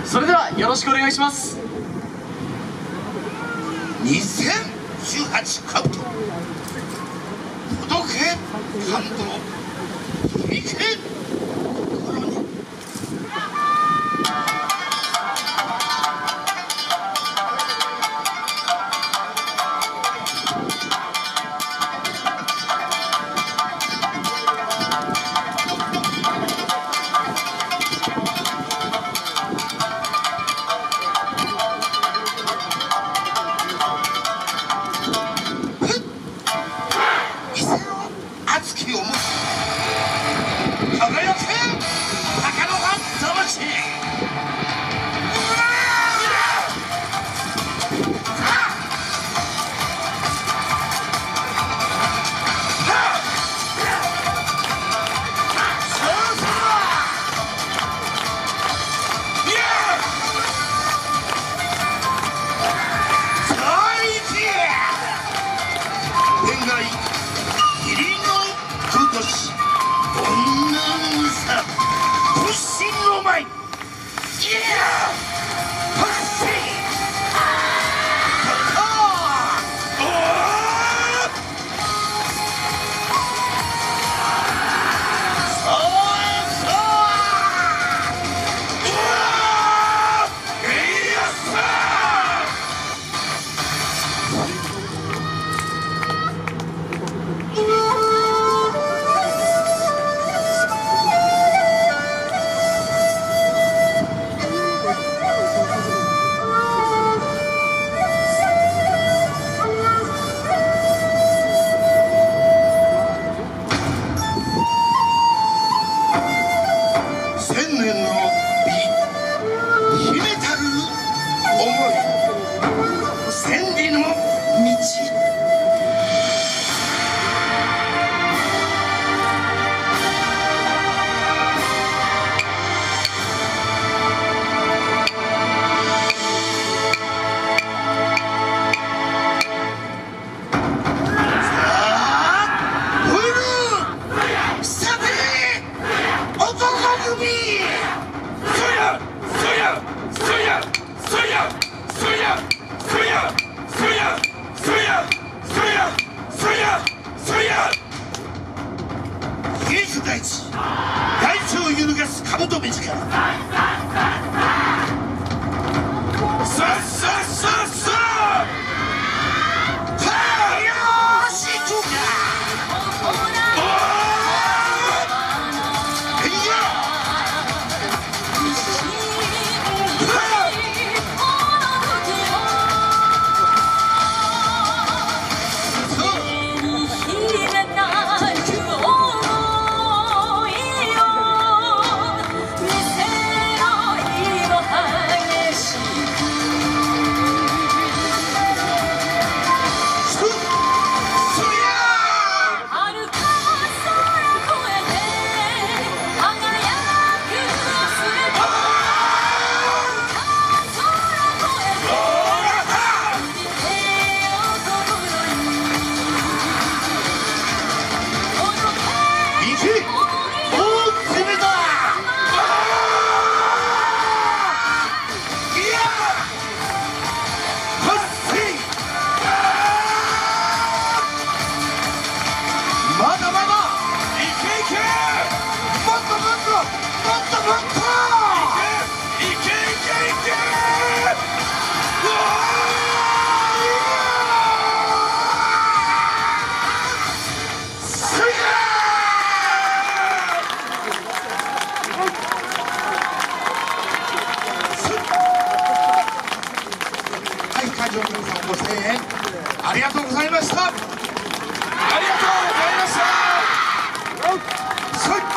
それではよろしくお願いします。 2018カウント、届け感動、響け心に。熱き思い輝け高野が魂。大地、大地を揺るがすカブト目力。さっさっさっさあ、よーし行こうか。会場の皆さんご声援ありがとうございました。ありがとうございました。